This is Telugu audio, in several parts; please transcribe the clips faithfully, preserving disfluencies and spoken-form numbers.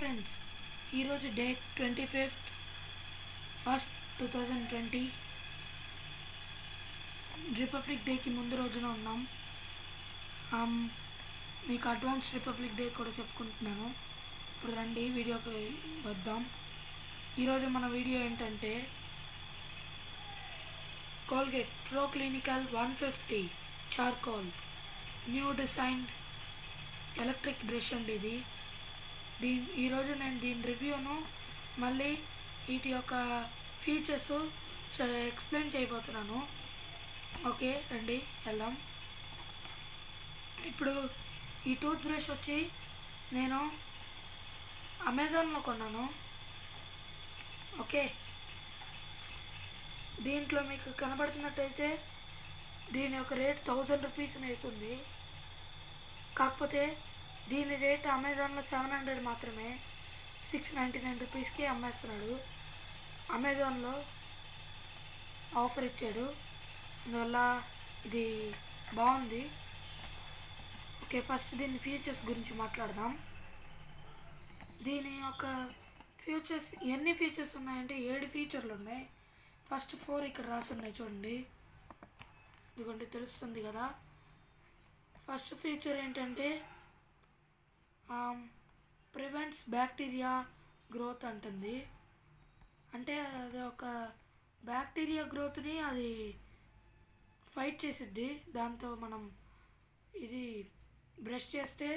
ఫ్రెండ్స్, ఈరోజు date twenty fifth first two thousand twenty republic డేకి ముందు రోజున ఉన్నాం. మీకు అడ్వాన్స్ రిపబ్లిక్ డే కూడా చెప్పుకుంటున్నాను. ఇప్పుడు రండి వీడియోకి వద్దాం. ఈరోజు మన వీడియో ఏంటంటే Colgate proclinical one fifty charcoal new design electric brush అండి ఇది. దీని ఈరోజు నేను దీని రివ్యూను మళ్ళీ వీటి యొక్క ఫీచర్స్ ఎక్స్ప్లెయిన్ చేయబోతున్నాను. ఓకే రండి వెళ్దాం. ఇప్పుడు ఈ టూత్ బ్రష్ వచ్చి నేను అమెజాన్లో కొన్నాను. ఓకే, దీంట్లో మీకు కనబడుతున్నట్టయితే దీని యొక్క రేట్ థౌజండ్ రూపీస్ వేసింది. కాకపోతే దీని రేట్ అమెజాన్లో సెవెన్ హండ్రెడ్ మాత్రమే, సిక్స్ నైంటీ నైన్ రూపీస్కి అమ్మేస్తున్నాడు. అమెజాన్లో ఆఫర్ ఇచ్చాడు, అందువల్ల ఇది బాగుంది. ఓకే, ఫస్ట్ దీని ఫీచర్స్ గురించి మాట్లాడదాం. దీని యొక్క ఫీచర్స్ ఎన్ని ఫీచర్స్ ఉన్నాయంటే ఏడు ఫీచర్లు ఉన్నాయి. ఫస్ట్ ఫోర్ ఇక్కడ రాసి ఉన్నాయి చూడండి, ఇదిగోండి తెలుస్తుంది కదా. ఫస్ట్ ఫీచర్ ఏంటంటే ప్రివెంట్స్ బ్యాక్టీరియా గ్రోత్ అంటుంది. అంటే అది ఒక బ్యాక్టీరియా గ్రోత్ని అది ఫైట్ చేసిద్ది. దాంతో మనం ఇది బ్రష్ చేస్తే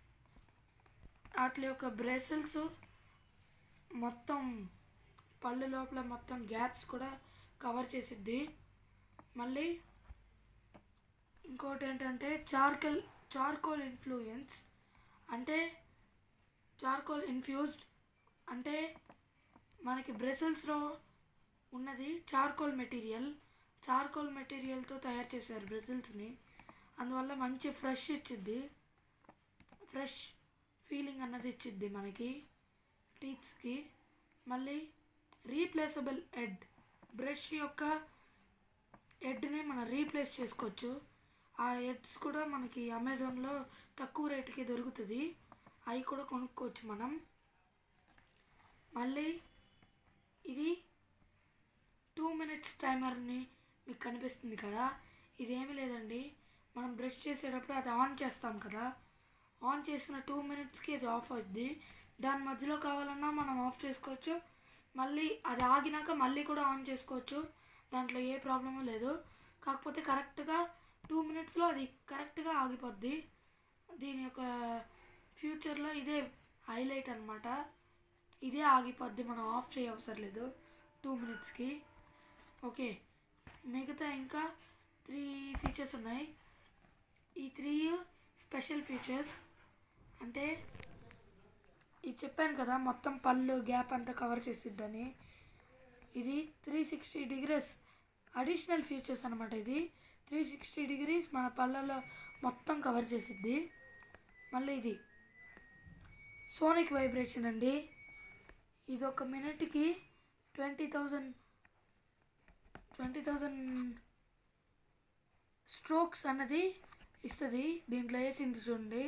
వాటి యొక్క బ్రెసిల్స్ మొత్తం పళ్ళు లోపల మొత్తం గ్యాప్స్ కూడా కవర్ చేసిద్ది. మళ్ళీ ఇంకోటి ఏంటంటే చార్కల్ చార్కోల్ ఇన్ఫ్లూయెన్స్ అంటే చార్కోల్ ఇన్ఫ్యూజ్డ్ అంటే మనకి బ్రెసిల్స్లో ఉన్నది చార్కోల్ మెటీరియల్. చార్కోల్ మెటీరియల్తో తయారు చేశారు బ్రెసిల్స్ని, అందువల్ల మంచి ఫ్రెష్ ఇచ్చిద్ది, ఫ్రెష్ ఫీలింగ్ అన్నది ఇచ్చిద్ది మనకి టీత్స్కి. మళ్ళీ రీప్లేసబుల్ ఎడ్, బ్రష్ యొక్క ఎడ్ని మనం రీప్లేస్ చేసుకోవచ్చు. ఆ ఎడ్స్ కూడా మనకి అమెజాన్లో తక్కువ రేటుకి దొరుకుతుంది, అవి కూడా కొనుక్కోవచ్చు మనం. మళ్ళీ ఇది టూ మినిట్స్ టైమర్ని మీకు కనిపిస్తుంది కదా, ఇదేమీ లేదండి. మనం బ్రష్ చేసేటప్పుడు అది ఆన్ చేస్తాం కదా, ఆన్ చేసిన టూ మినిట్స్కి అది ఆఫ్ అవుద్ది. దాని మధ్యలో కావాలన్నా మనం ఆఫ్ చేసుకోవచ్చు, మళ్ళీ అది ఆగినాక మళ్ళీ కూడా ఆన్ చేసుకోవచ్చు. దాంట్లో ఏ ప్రాబ్లము లేదు. కాకపోతే కరెక్ట్గా టూ మినిట్స్లో అది కరెక్ట్గా ఆగిపోద్ది. దీని యొక్క ఫ్యూచర్లో ఇదే హైలైట్ అనమాట, ఇదే ఆగిపోద్ది, మనం ఆఫ్ చేయ అవసరం లేదు టూ మినిట్స్కి. ఓకే, మిగతా ఇంకా త్రీ ఫీచర్స్ ఉన్నాయి. ఈ త్రీ స్పెషల్ ఫీచర్స్ అంటే ఇది చెప్పాను కదా, మొత్తం పళ్ళు గ్యాప్ అంతా కవర్ చేసిద్దని. ఇది three sixty degrees additional features అనమాట. ఇది త్రీ సిక్స్టీ డిగ్రీస్ మన పళ్ళలో మొత్తం కవర్ చేసిద్ది. మళ్ళీ ఇది సోనిక్ వైబ్రేషన్ అండి. ఇది ఒక మినిట్కి twenty thousand twenty thousand strokes అన్నది ఇస్తుంది. దీంట్లో వేసింది చూడండి,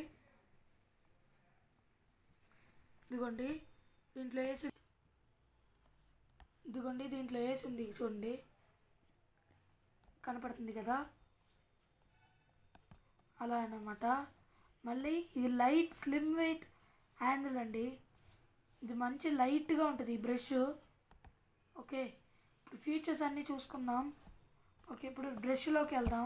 ఇదిగోండి దీంట్లో వేసి ఇదిగోండి దీంట్లో వేసింది చూడండి, కనపడుతుంది కదా, అలా అన్నమాట. మళ్ళీ ఇది లైట్ స్లిమ్ వెయిట్ హ్యాండిల్ అండి. ఇది మంచి లైట్గా ఉంటుంది ఈ బ్రష్. ఓకే, ఇప్పుడు ఫీచర్స్ అన్నీ చూసుకుందాం. ఓకే, ఇప్పుడు బ్రష్లోకి వెళ్దాం.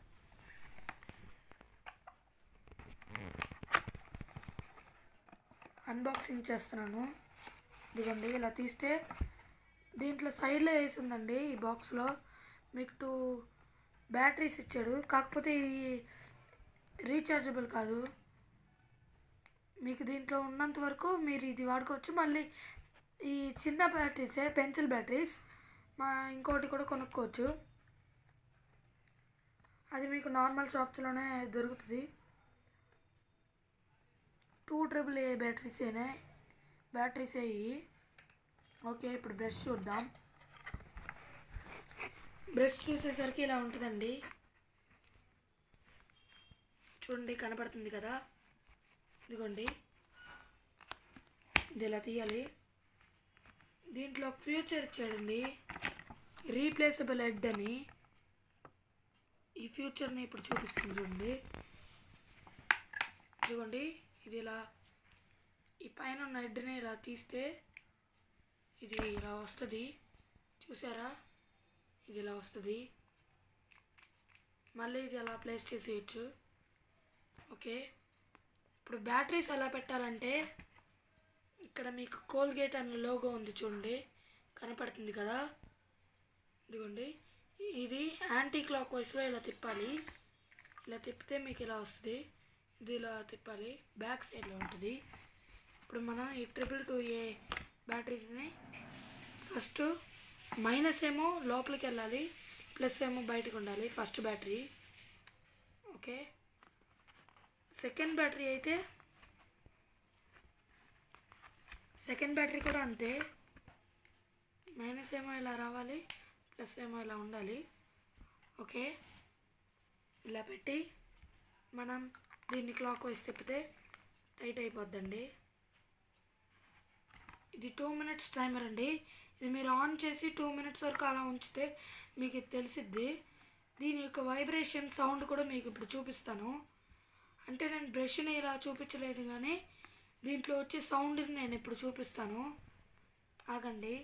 అన్బాక్సింగ్ చేస్తున్నాను. ఇదిగోండి ఇలా తీస్తే దీంట్లో సైడ్లో వేసి ఉందండి. ఈ బాక్స్లో మీకు టూ బ్యాటరీస్ ఇచ్చాడు, కాకపోతే ఇది రీఛార్జబుల్ కాదు. మీకు దీంట్లో ఉన్నంత వరకు మీరు ఇది వాడుకోవచ్చు. మళ్ళీ ఈ చిన్న బ్యాటరీసే పెన్సిల్ బ్యాటరీస్ మా ఇంకోటి కూడా కొనుక్కోవచ్చు. అది మీకు నార్మల్ షాప్స్లోనే దొరుకుతుంది. టూ ట్రిపుల్ ఏ బ్యాటరీస్ అయినా బ్యాటరీస్ అయ్యి. ఓకే, ఇప్పుడు బ్రష్ చూద్దాం. బ్రష్ చూసేసరికి ఇలా ఉంటుందండి, చూడండి కనపడుతుంది కదా. ఇదిగోండి ఇది ఇలా తీయాలి. దీంట్లో ఒక ఫ్యూచర్ ఇచ్చాడండి, రీప్లేసబుల్ హెడ్ అని. ఈ ఫ్యూచర్ని ఇప్పుడు చూపిస్తుంది చూడండి. ఇదిగోండి, ఇది ఇలా ఈ పైన ఉన్న హెడ్ని ఇలా తీస్తే ఇది ఇలా వస్తుంది. చూసారా, ఇది ఇలా వస్తుంది. మళ్ళీ ఇది అలా ప్లేస్ చేసేయచ్చు. ఓకే, ఇప్పుడు బ్యాటరీస్ ఎలా పెట్టాలంటే ఇక్కడ మీకు కోల్గేట్ అనే లోగో ఉంది చూడండి, కనపడుతుంది కదా. ఇదిగోండి, ఇది యాంటీ క్లాక్ వైస్లో ఇలా తిప్పాలి. ఇలా తిప్పితే మీకు ఇలా వస్తుంది. ఇది ఇలా తిప్పాలి, బ్యాక్ సైడ్లో ఉంటుంది. ఇప్పుడు మనం ఈ ట్రిపుల్ టూ ఏ బ్యాటరీని ఫస్ట్ మైనస్ ఏమో లోపలికి వెళ్ళాలి, ప్లస్ ఏమో బయటకు ఉండాలి first battery. Okay, second battery అయితే సెకండ్ బ్యాటరీ కూడా అంతే, మైనస్ ఏమో ఇలా రావాలి, ప్లస్ ఏమో ఇలా ఉండాలి. ఓకే, ఇలా పెట్టి మనం దీన్ని క్లాక్ వైస్ తిప్పితే టైట్ అయిపోద్దండి. ఇది టూ మినిట్స్ టైమర్ అండి. ఇది మీరు ఆన్ చేసి టూ మినిట్స్ వరకు అలా ఉంచితే మీకు ఇది తెలిసిద్ది. దీని యొక్క వైబ్రేషన్ సౌండ్ కూడా మీకు ఇప్పుడు చూపిస్తాను. అంటే నేను బ్రష్ని ఇలా చూపించలేదు, కానీ దీంట్లో వచ్చే సౌండ్ని నేను ఇప్పుడు చూపిస్తాను. ఆగండి.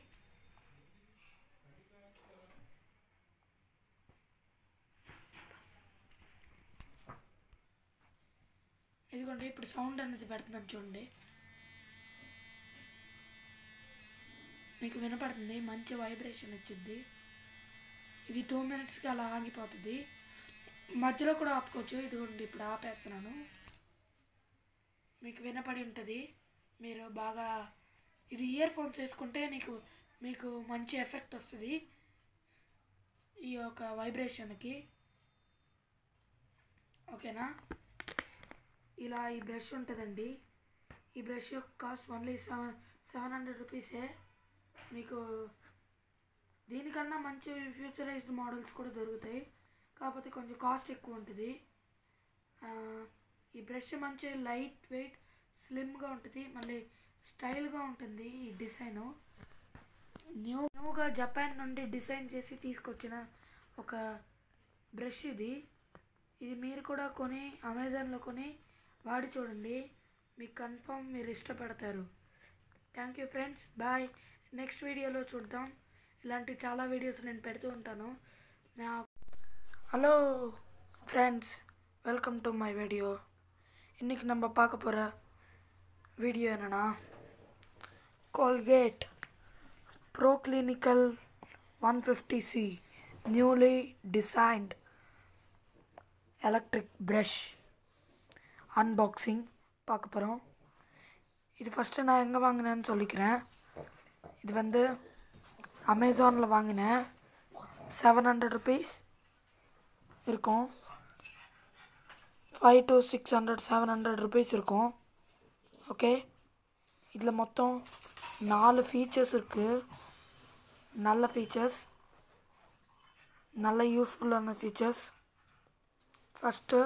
ఇదిగోండి, ఇప్పుడు సౌండ్ అనేది పెడుతున్నాను చూడండి, మీకు వినపడుతుంది, మంచి వైబ్రేషన్ వచ్చింది. ఇది టూ మినిట్స్కి అలా ఆగిపోతుంది, మధ్యలో కూడా ఆపుకోవచ్చు. ఇదిగోండి, ఇప్పుడు ఆపేస్తున్నాను, మీకు వినపడి ఉంటుంది. మీరు బాగా ఇది ఇయర్ ఫోన్స్ వేసుకుంటే నీకు మీకు మంచి ఎఫెక్ట్ వస్తుంది ఈ యొక్క వైబ్రేషన్కి. ఓకేనా, ఇలా ఈ బ్రష్ ఉంటుందండి. ఈ బ్రష్ యొక్క cost only seven seven hundred రూపీసే. మీకు దీనికన్నా మంచి ఫ్యూచరైజ్డ్ మోడల్స్ కూడా దొరుకుతాయి, కాకపోతే కొంచెం కాస్ట్ ఎక్కువ ఉంటుంది. ఈ బ్రష్ మంచి లైట్ వెయిట్ స్లిమ్గా ఉంటుంది, మళ్ళీ స్టైల్గా ఉంటుంది. ఈ డిజైను న్యూ న్యూగా జపాన్ నుండి డిజైన్ చేసి తీసుకొచ్చిన ఒక బ్రష్ ఇది. ఇది మీరు కూడా కొని అమెజాన్లో కొని వాడి చూడండి, మీకు కన్ఫర్మ్ మీరు ఇష్టపడతారు. Thank you friends, bye. Next వీడియోలో చూద్దాం. ఇలాంటి చాలా వీడియోస్ నేను పెడుతూ ఉంటాను. నా hello friends, welcome to my video. இன்றைக்கி நம்ம பார்க்க போகிற வீடியோ என்னென்னா, Colgate proclinical one fifty C newly designed electric brush unboxing பார்க்க போகிறோம். இது ஃபஸ்ட்டு நான் எங்கே வாங்கினேன்னு சொல்லிக்கிறேன். இது வந்து அமேசானில் வாங்கினேன். செவன் ஹண்ட்ரட் ருபீஸ் இருக்கும். Five to six hundred seven hundred rupees இருக்கும். ஓகே, இதில் மொத்தம் நாலு ஃபீச்சர்ஸ் இருக்குது. நல்ல ஃபீச்சர்ஸ், நல்ல யூஸ்ஃபுல்லான features. First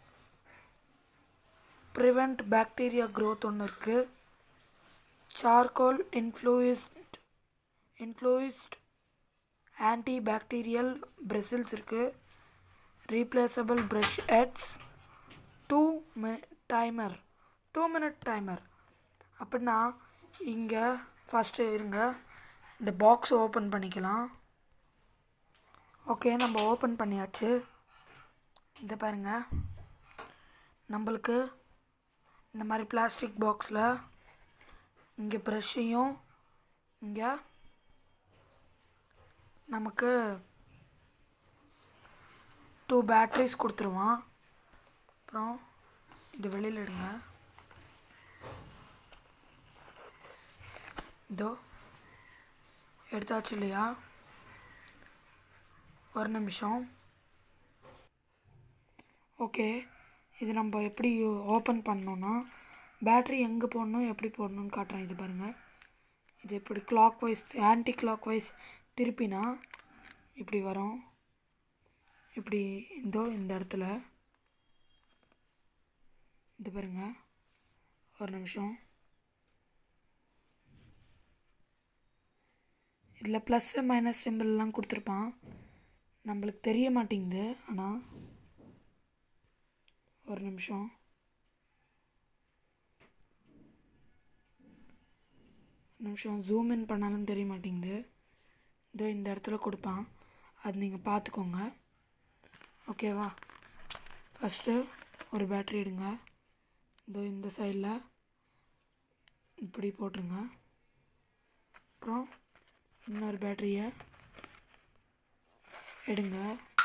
prevent bacteria growth ஒன்று இருக்குது. Charcoal infused infused anti bacterial bristles இருக்குது. Replaceable brush heads, two me timer two minute timer. அப்படின்னா இங்கே ஃபஸ்ட்டு இருங்க, இந்த பாக்ஸ் ஓப்பன் பண்ணிக்கலாம். ஓகே, நம்ம ஓப்பன் பண்ணியாச்சு. இந்த பாருங்கள், நம்மளுக்கு இந்த மாதிரி பிளாஸ்டிக் பாக்ஸில் இங்கே ப்ரஷ்ஷையும் இங்கே நமக்கு டூ பேட்ரிஸ் கொடுத்துருவான். அப்புறம் இது வெளியில் எடுங்க. இதோ எடுத்தாச்சு இல்லையா? ஒரு நிமிஷம். ஓகே, இது நம்ம எப்படி ஓப்பன் பண்ணோன்னா பேட்ரி எங்கே போடணும் எப்படி போடணும்னு காட்டுறேன். இது பாருங்கள், இது இப்படி clockwise anti clockwise திருப்பினா இப்படி வரும். இப்படி இதோ இந்த இடத்துல இது பாருங்கள். ஒரு நிமிஷம். இதில் ப்ளஸ்ஸு மைனஸ் சிம்பிள்லாம் கொடுத்துருப்பான், நம்மளுக்கு தெரிய மாட்டேங்குது. ஆனால் ஒரு நிமிஷம், நிமிஷம் ஜூம் இன் பண்ணாலும் தெரிய மாட்டேங்குது. இதோ இந்த இடத்துல கொடுப்பான், அது நீங்கள் பார்த்துக்கோங்க. ஓகேவா? ஃபஸ்ட்டு ஒரு பேட்ரி எடுங்க, இதோ இந்த சைடில் இப்படி போட்டுருங்க. அப்புறம் இன்னொரு பேட்டரியை எடுங்க,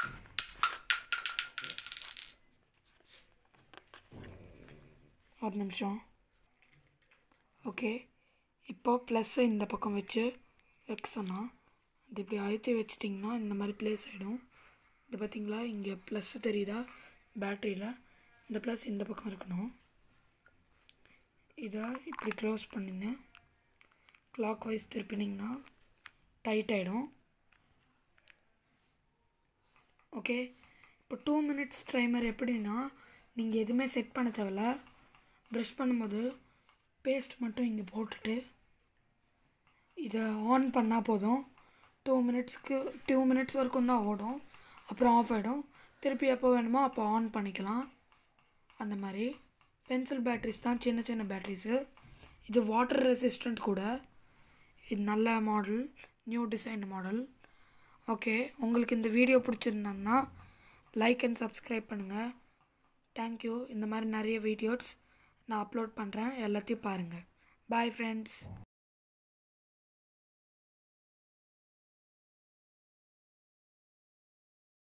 ஒரு நிமிஷம். ஓகே, இப்போ ப்ளஸ்ஸை இந்த பக்கம் வச்சு வைக்க சொன்னால் அது இப்படி அழுத்தி வச்சிட்டிங்கன்னா இந்த மாதிரி ப்ளேஸ் ஆகிடும். இது பார்த்திங்களா, இங்கே ப்ளஸ்ஸு தெரியுதா பேட்டரியில்? இந்த ப்ளஸ் இந்த பக்கம் இருக்கணும். இதை இப்படி க்ளோஸ் பண்ணின்னு கிளாக் வைஸ் திருப்பினிங்கன்னா டைட் ஆகிடும். ஓகே, இப்போ டூ மினிட்ஸ் டைமர் எப்படின்னா, நீங்கள் எதுவுமே செட் பண்ண தேவையில்ல. ப்ரஷ் பண்ணும்போது பேஸ்ட் மட்டும் இங்கே போட்டுட்டு இதை ஆன் பண்ணால் போதும். டூ மினிட்ஸ்க்கு டூ மினிட்ஸ் வரைக்கும் தான் ஓடும், அப்புறம் ஆஃப் ஆகிடும். திருப்பி எப்போ வேணுமோ அப்போ ஆன் பண்ணிக்கலாம். அந்த மாதிரி பென்சில் பேட்ரிஸ் தான், சின்ன சின்ன பேட்ரிஸு. இது வாட்டர் ரெசிஸ்டண்ட் கூட. இது நல்ல model, new design model. Okay, உங்களுக்கு இந்த வீடியோ பிடிச்சிருந்தா லைக் அண்ட் சப்ஸ்கிரைப் பண்ணுங்கள். தேங்க்யூ. இந்த மாதிரி நிறைய வீடியோஸ் நான் அப்லோட் பண்ணுறேன், எல்லாத்தையும் பாருங்கள். Bye friends.